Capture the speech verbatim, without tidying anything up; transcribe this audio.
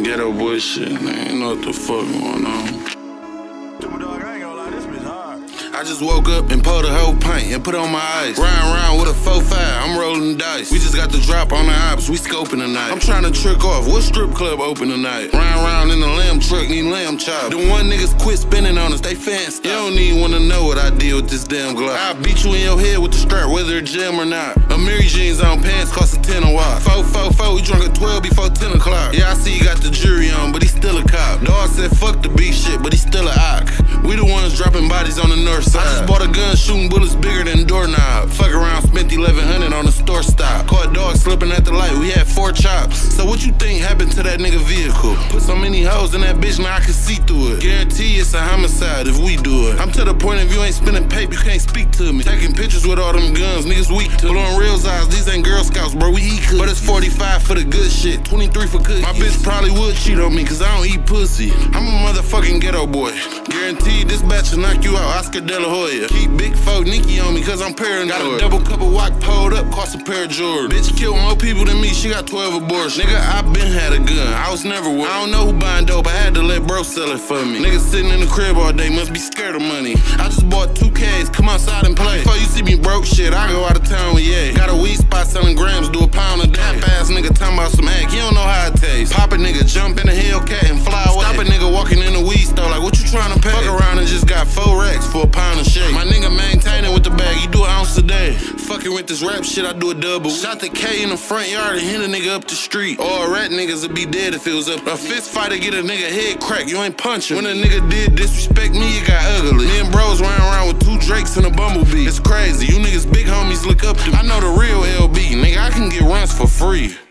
ghetto boy shit, man. You know what the fuck going on. I just woke up and pulled a whole pint and put on my ice. Riding around with a four five, I'm rolling dice. We just got the drop on the ops, we scoping tonight. I'm trying to trick off, what strip club open tonight? Riding around in the lamb truck, need lamb chop. The one niggas quit spinning on us, they fans. You don't even wanna know what I did with this damn Glock. I'll beat you in your head with the strap, whether it's jam or not. A Mary jeans on pants cost a ten a watt. Four, four, four, we drunk at twelve before ten o'clock. Yeah, I see you got the jury on, but he's still a cop. Dog said fuck the beef shit, but he's still a ock. We the ones dropping bodies on the north side. I just bought a gun shooting bullets bigger than doorknob. Fuck around, spent eleven hundred on the store stop. Caught dog slipping at the light, we had four chops. So what you think happened to that nigga vehicle? Put so many hoes in that bitch, now I can see through it. Guarantee it's a homicide if we do it. I'm to the point if you ain't spending paper, you can't speak to me. Taking pictures with all them guns, niggas weak to. Blowing real eyes, these ain't Girl Scouts, bro, we eat cookies. But it's forty-five for the good shit, twenty-three for cookies. My bitch probably would cheat on me, cause I don't eat pussy. I'm a motherfucking ghetto boy. Guaranteed this batch will knock you out, Oscar De La Hoya. Keep Big Four Nikki on me, cause I'm paranoid. Got a double cup of walk pulled up, cost a pair of Jordans. Bitch killed more people than me, she got twelve abortions. Nigga, I been had a gun, I was never worried. I don't know who buying dope, I had to let bro sell it for me. Niggas sitting in the crib all day, must be scared of money. I just bought two Ks, come outside and play. Before you see me broke shit, I go out of town with yeah. Got a weed spot selling grams, do a pound a day. Half ass nigga talking about some act, you don't know how it tastes. Pop a nigga, jump in a Hellcat and fly away. Stop a nigga walking in the weed store like, what you trying to pay? Fuck around and just got four racks for a pound of shake. My nigga maintaining with the bag, you do an ounce a day. Fucking with this rap shit, I do a double. Shot the K in the front yard and hit a nigga up the street. All rat niggas would be dead if it was up. A fist fight to get a nigga head crack, you ain't punching. When a nigga did disrespect me, it got ugly. Me and bros ran around with two Drakes and a Bumblebee. It's crazy, you niggas big homies look up to me. I know the real L B, nigga, I can get runs for free.